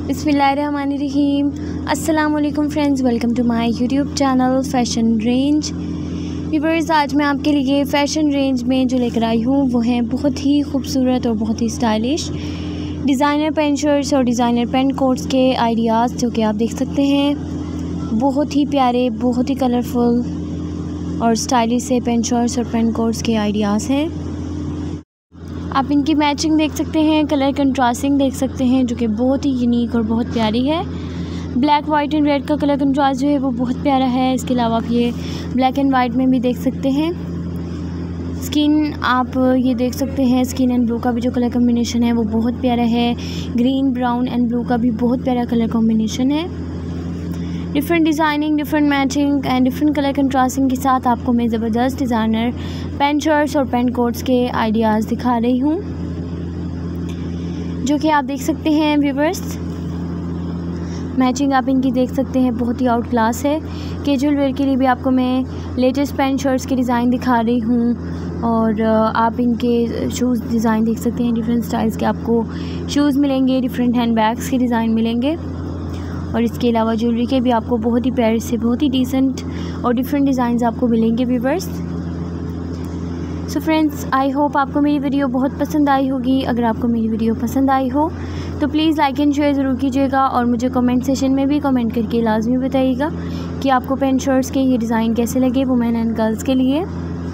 बिस्मिल्लाहिर्रहमानिर्रहीम। अस्सलाम वालेकुम friends, welcome to my YouTube channel Fashion Range. Viewers, आज मैं आपके लिए फ़ैशन रेंज में जो लेकर आई हूँ वो हैं बहुत ही खूबसूरत और बहुत ही स्टाइलिश डिज़ाइनर पेंट शर्ट्स और डिज़ाइनर पेंट कोट्स के आइडियाज़, जो कि आप देख सकते हैं बहुत ही प्यारे, बहुत ही कलरफुल और स्टाइलिश से पेंट शर्ट्स और पेंट कोट्स के आइडियाज़ हैं। आप इनकी मैचिंग देख सकते हैं, कलर कंट्रास्टिंग देख सकते हैं, जो कि बहुत ही यूनिक और बहुत प्यारी है। ब्लैक वाइट एंड रेड का कलर कंट्रास्ट जो है वो बहुत प्यारा है। इसके अलावा आप ये ब्लैक एंड वाइट में भी देख सकते हैं। स्किन आप ये देख सकते हैं, स्किन एंड ब्लू का भी जो कलर कॉम्बिनेशन है वो बहुत प्यारा है। ग्रीन, ब्राउन एंड ब्लू का भी बहुत प्यारा कलर कॉम्बिनेशन है। Different designing, different matching and different colour contrasting के साथ आपको मैं ज़बरदस्त डिज़ाइनर पेंट शर्ट्स और पेंट कोट्स के आइडियाज़ दिखा रही हूँ, जो कि आप देख सकते हैं व्यूअर्स। मैचिंग आप इनकी देख सकते हैं, बहुत ही आउट क्लास है। कैजुअल वेयर के लिए भी आपको मैं लेटेस्ट पेंट शर्ट्स के डिज़ाइन दिखा रही हूँ। और आप इनके शूज़ डिज़ाइन देख सकते हैं, डिफरेंट स्टाइल्स के आपको शूज़ मिलेंगे, डिफरेंट हैंड बैग्स के डिज़ाइन मिलेंगे। और इसके अलावा ज्वेलरी के भी आपको बहुत ही प्यारे से, बहुत ही डिसेंट और डिफरेंट डिज़ाइंस आपको मिलेंगे viewers. So friends, I hope आपको मेरी वीडियो बहुत पसंद आई होगी। अगर आपको मेरी वीडियो पसंद आई हो तो प्लीज़ लाइक एंड शेयर ज़रूर कीजिएगा और मुझे कमेंट सेशन में भी कमेंट करके लाजमी बताइएगा कि आपको पेंट शर्ट्स के ये डिज़ाइन कैसे लगे वुमेन एंड गर्ल्स के लिए।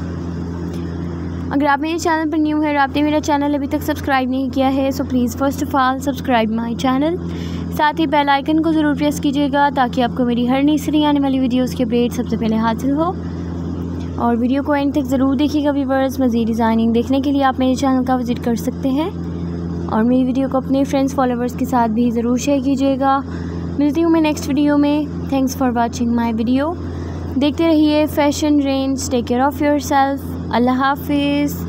अगर आप मेरे चैनल पर न्यू है और आपने मेरा चैनल अभी तक सब्सक्राइब नहीं किया है, so please first of all subscribe my channel. साथ ही बेल आइकन को ज़रूर प्रेस कीजिएगा ताकि आपको मेरी हर नई सीरीज आने वाली वीडियोस की अपडेट सबसे पहले हासिल हो। और वीडियो को एंड तक ज़रूर देखिएगा व्यूअर्स। मज़ीद डिज़ाइनिंग देखने के लिए आप मेरे चैनल का विज़िट कर सकते हैं और मेरी वीडियो को अपने फ्रेंड्स फॉलोवर्स के साथ भी ज़रूर शेयर कीजिएगा। मिलती हूँ मैं नेक्स्ट वीडियो में। Thanks for watching my video. देखते रहिए Fashion Range. Take care of your self. अल्लाह हाफिज़।